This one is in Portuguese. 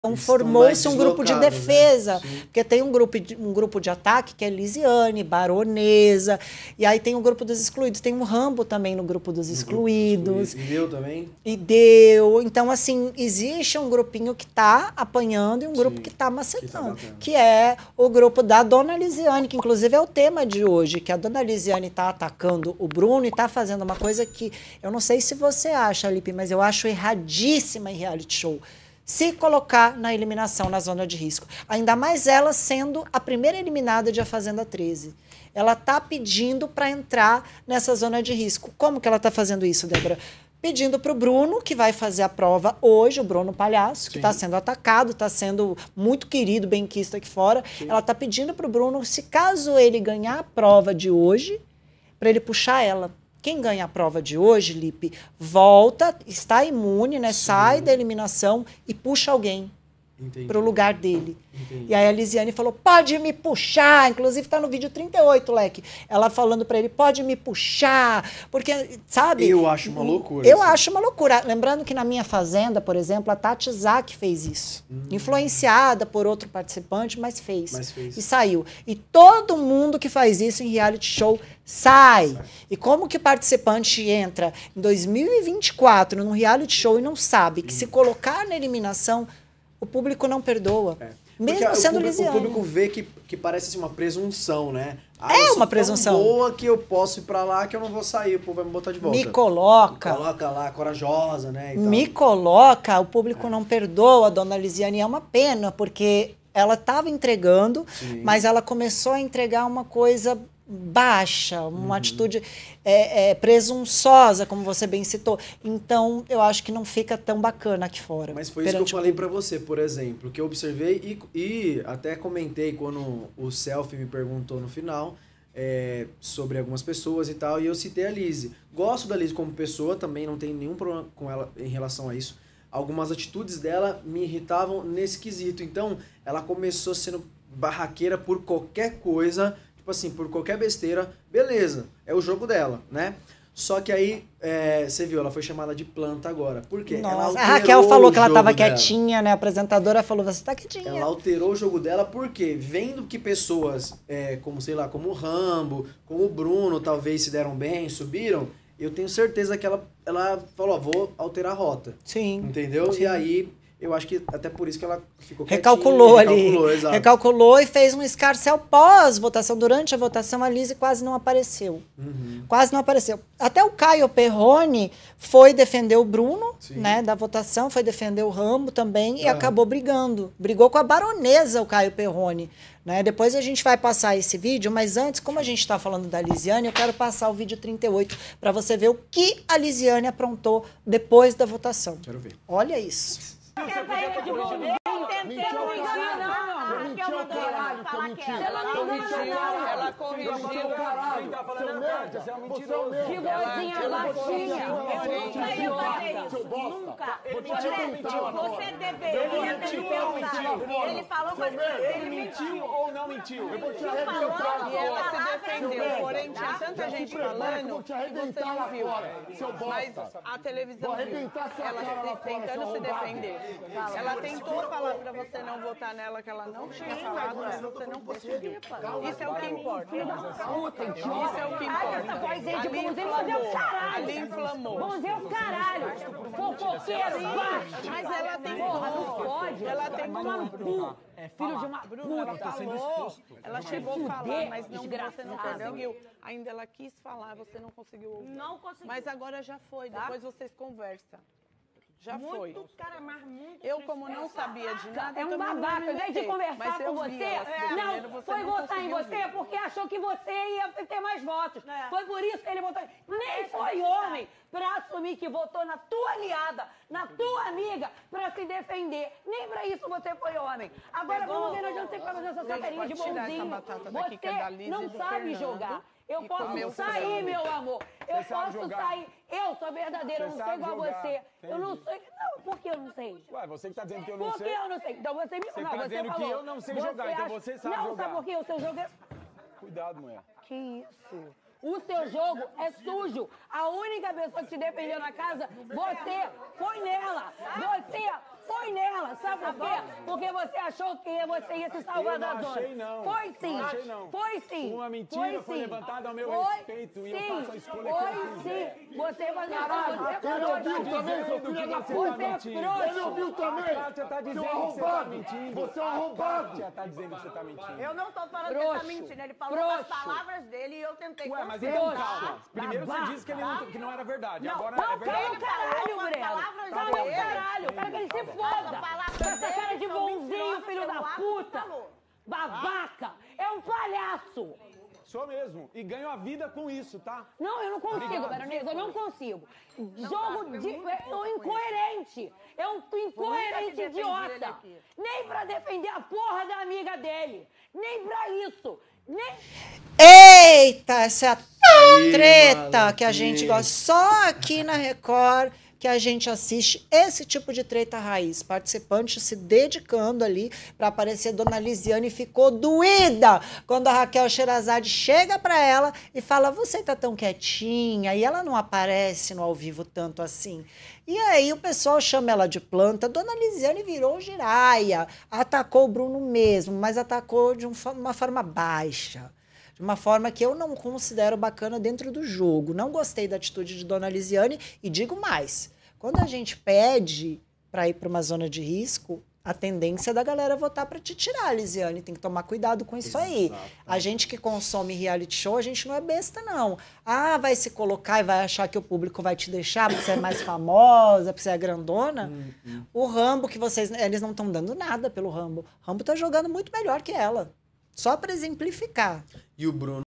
Então formou-se um grupo de defesa, né? porque tem um grupo de ataque que é Lisiane, Baronesa, e aí tem o grupo dos excluídos, tem um Rambo também no grupo dos excluídos. E deu também? E deu. Então, assim, existe um grupinho que tá apanhando e um grupo que tá macetando, que é o grupo da Dona Lisiane, que inclusive é o tema de hoje, que a Dona Lisiane tá atacando o Bruno e tá fazendo uma coisa que eu não sei se você acha, Lipe, mas eu acho erradíssima em reality show. Se colocar na eliminação, na zona de risco. Ainda mais ela sendo a primeira eliminada de A Fazenda 13. Ela está pedindo para entrar nessa zona de risco. Como que ela está fazendo isso, Débora? Pedindo para o Bruno, que vai fazer a prova hoje, o Bruno Palhaço, que está sendo atacado, está sendo muito querido, benquisto aqui fora. Sim. Ela está pedindo para o Bruno, se caso ele ganhar a prova de hoje, para ele puxar ela. Quem ganha a prova de hoje, Lipe, volta, está imune, né? Sai da eliminação e puxa alguém para o lugar dele. Entendi. E aí a Lisiane falou, pode me puxar, inclusive está no vídeo 38, Leque, ela falando para ele, pode me puxar, porque, sabe? Eu acho uma loucura. Eu acho uma loucura. Lembrando que na Minha Fazenda, por exemplo, a Tati Zak fez isso. Influenciada por outro participante, mas fez. E saiu. E todo mundo que faz isso em reality show sai. E como que o participante entra em 2024 num reality show e não sabe que se colocar na eliminação, o público não perdoa. Mesmo porque sendo Lisiane. O público vê que parece assim, uma presunção, né? É uma presunção. Tão boa que eu posso ir pra lá que eu não vou sair, o povo vai me botar de volta. Me coloca. Me coloca lá, corajosa, né? Me coloca, o público não perdoa, a Dona Lisiane. É uma pena, porque ela estava entregando, mas ela começou a entregar uma coisa baixa, uma atitude presunçosa, como você bem citou. Então, eu acho que não fica tão bacana aqui fora. Mas foi isso que eu falei pra você, por exemplo, que eu observei e até comentei quando o Selfie me perguntou no final sobre algumas pessoas e tal, e eu citei a Lizzy. Gosto da Lizzy como pessoa, também não tenho nenhum problema com ela em relação a isso. Algumas atitudes dela me irritavam nesse quesito. Então, ela começou sendo barraqueira por qualquer coisa, tipo assim, por qualquer besteira, beleza, é o jogo dela, né? Só que aí, você viu, ela foi chamada de planta agora. Por quê? Nossa, a Raquel falou que ela tava quietinha, né? A apresentadora falou, você tá quietinha. Ela alterou o jogo dela porque, vendo que pessoas, como, sei lá, como o Rambo, como o Bruno, talvez se deram bem, subiram, eu tenho certeza que ela falou, vou alterar a rota. Sim. Entendeu? Sim. E aí, eu acho que até por isso que ela ficou recalculou ali. Exato. Recalculou e fez um escarcéu pós-votação. Durante a votação, a Lizzy quase não apareceu. Quase não apareceu. Até o Caio Perrone foi defender o Bruno, né, da votação, foi defender o Rambo também e acabou brigando. Brigou com a baronesa, o Caio Perrone. Né? Depois a gente vai passar esse vídeo, mas antes, como a gente está falando da Lisiane, eu quero passar o vídeo 38 para você ver o que a Lisiane aprontou depois da votação. Quero ver. Olha isso. Ela corrigiu. Que vozinha baixinha. Nunca. Você deveria ter perguntado. Ele falou que ele mentiu ou não mentiu. E ela se defendeu. Porém, tinha tanta gente falando que você não viu. Mas a televisão viu. Ela tentando se defender. Ela tentou falar pra você não votar nela, que ela não tinha falado, mas você não conseguiu. Isso é o que importa. Isso é o que importa. Ali inflamou. Bonzinho é o caralho. Fofoqueiro, baixo. Mas ela tem não pode. Ela tem tomar no cu. Filho de uma Bruno, ela falou. Ela chegou a falar, mas não, você não conseguiu. Ainda ela quis falar, você não conseguiu ouvir. Não conseguiu. Mas agora já foi, depois vocês conversam. Já foi. Cara, mas muito eu, como não sabia de nada, é um babaca. Em vez de conversar com você, não, foi votar em você porque achou que você ia ter mais votos. Foi por isso que ele votou. Nem foi homem pra assumir que votou na tua aliada, na tua amiga, pra se defender. Nem pra isso você foi homem. Agora vamos ver onde você fica fazendo essa sacarinha de bonzinho. Você não sabe jogar. Eu posso sair, meu amor. Eu posso sair. Eu sou verdadeira, eu não sou igual a você. Eu não sei. Não, por que eu não sei? Ué, você que tá dizendo que eu não sei. Por que eu não sei? Então você me Você tá dizendo que eu não sei jogar, então você sabe jogar. Não, sabe por quê? O seu jogo é... Cuidado, mulher. Que isso? O seu jogo é sujo. A única pessoa que te defendeu na casa, você foi nela. Você Foi nela, sabe por quê? Porque você achou que você ia se salvar da zona. Achei, não. Foi sim. Não achei, não. Foi sim. Uma mentira foi levantada ao meu respeito e eu faço a escolha que eu quiser. Sim. Você vai Ele ouviu também, seu filho da puta. Ele ouviu também. Kátia tá dizendo que você tá mentindo. Você é um arrombado. Kátia tá dizendo que você tá mentindo. Eu não tô falando que ele tá mentindo. Ele falou com as palavras dele e eu tentei Ué, mas consertar. então calma. Primeiro você disse que, que não era verdade. Agora é Calma verdade. o caralho, com as Breno. palavras Calma o dele. caralho. Eu quero que ele se foda. Com essa cara de bonzinho, filho da puta. Babaca. É um palhaço. Sou mesmo. E ganho a vida com isso, tá? Não, eu não consigo, Veronese, eu não consigo. Jogo de... É incoerente. É um incoerente idiota. Nem pra defender a porra da amiga dele. Nem pra isso. Nem... Eita, essa é a treta que a gente gosta. Só aqui na Record que a gente assiste esse tipo de treta raiz. Participante se dedicando ali para aparecer. Dona Lisiane ficou doída quando a Raquel Sherazade chega para ela e fala, você tá tão quietinha, e ela não aparece no ao vivo tanto assim. E aí o pessoal chama ela de planta. Dona Lisiane virou giraia, atacou o Bruno mesmo, mas atacou de uma forma baixa. De uma forma que eu não considero bacana dentro do jogo. Não gostei da atitude de Dona Lisiane e digo mais. Quando a gente pede para ir para uma zona de risco, a tendência é da galera votar para te tirar, Lisiane. Tem que tomar cuidado com isso aí. A gente que consome reality show, a gente não é besta, não. Ah, vai se colocar e vai achar que o público vai te deixar porque você é mais famosa, porque você é grandona. O Rambo que eles não estão dando nada pelo Rambo. Rambo tá jogando muito melhor que ela. Só para exemplificar. E o Bruno